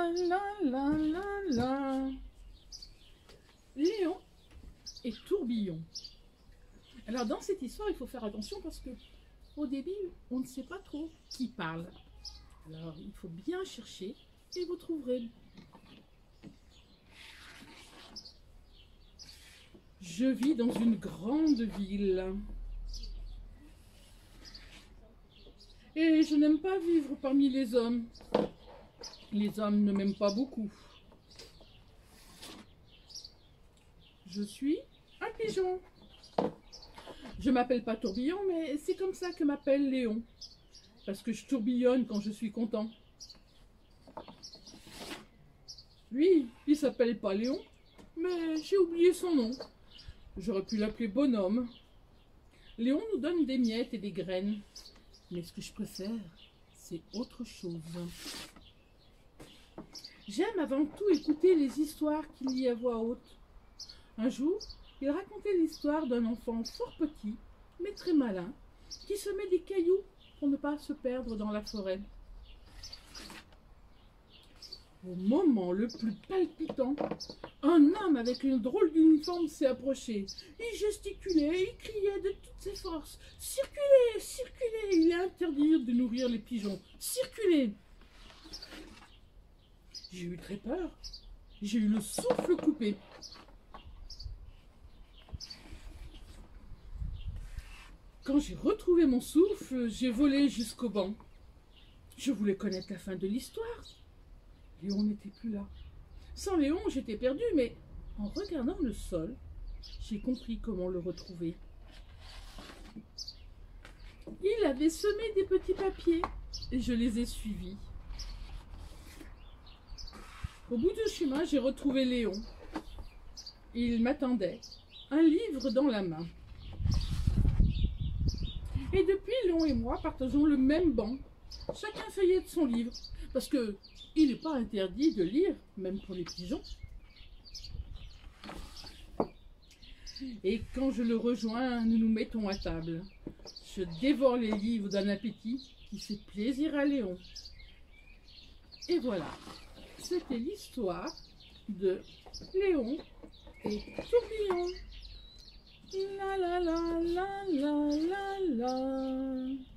la la la la. Léon et Tourbillon. Alors dans cette histoire, il faut faire attention parce que au début, on ne sait pas trop qui parle. Alors il faut bien chercher et vous trouverez. Je vis dans une grande ville. Et je n'aime pas vivre parmi les hommes. Les hommes ne m'aiment pas beaucoup. Je suis un pigeon. Je m'appelle pas Tourbillon, mais c'est comme ça que m'appelle Léon. Parce que je tourbillonne quand je suis content. Lui, il s'appelle pas Léon, mais j'ai oublié son nom. J'aurais pu l'appeler Bonhomme. Léon nous donne des miettes et des graines. Mais ce que je préfère, c'est autre chose. J'aime avant tout écouter les histoires qu'il lit à voix haute. Un jour, il racontait l'histoire d'un enfant fort petit, mais très malin, qui se met des cailloux pour ne pas se perdre dans la forêt. Au moment le plus palpitant, un homme avec une drôle d'uniforme s'est approché. Il gesticulait, il criait de toutes ses forces. « Circulez, circulez, il est interdit de nourrir les pigeons. Circulez !» J'ai eu très peur. J'ai eu le souffle coupé. Quand j'ai retrouvé mon souffle, j'ai volé jusqu'au banc. Je voulais connaître la fin de l'histoire. Léon n'était plus là. Sans Léon, j'étais perdue, mais en regardant le sol, j'ai compris comment le retrouver. Il avait semé des petits papiers et je les ai suivis. Au bout du chemin, j'ai retrouvé Léon. Il m'attendait, un livre dans la main. Et depuis, Léon et moi partageons le même banc. Chacun feuillette son livre, parce que il n'est pas interdit de lire, même pour les pigeons. Et quand je le rejoins, nous nous mettons à table. Je dévore les livres d'un appétit qui fait plaisir à Léon. Et voilà, c'était l'histoire de Léon et Tourbillon. La la la la la la la.